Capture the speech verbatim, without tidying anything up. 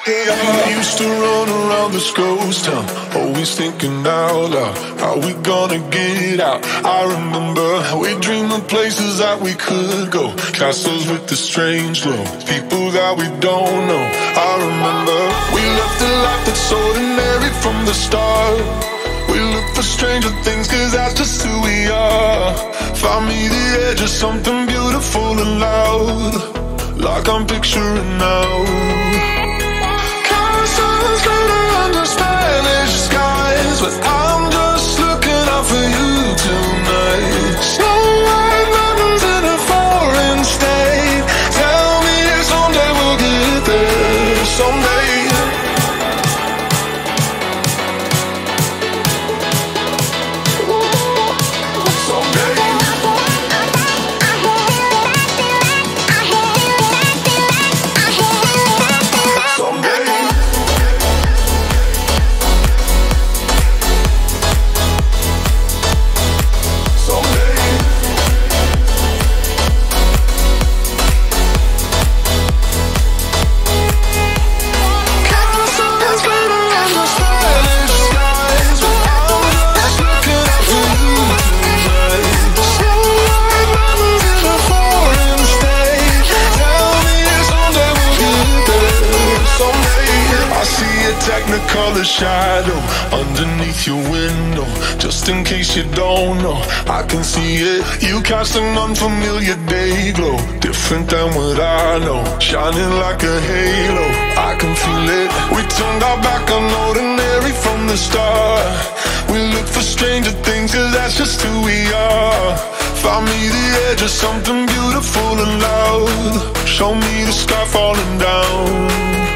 I used to run around this ghost town, always thinking out loud, how we gonna get out? I remember we dreamed of places that we could go, castles with the strange glow, people that we don't know. I remember we left a life that's ordinary from the start. We look for stranger things, cause that's just who we are. Find me the edge of something beautiful and loud, like I'm picturing now. Castles glitter under Spanish skies, but I'm just looking out for you tonight. Snow white mountains in a foreign state. Tell me someday we'll get there, someday. Technicolor shadow underneath your window, just in case you don't know, I can see it. You cast an unfamiliar day glow, different than what I know, shining like a halo. I can feel it. We turned our back on ordinary from the start. We look for stranger things, cause that's just who we are. Find me the edge of something beautiful and loud. Show me the sky falling down.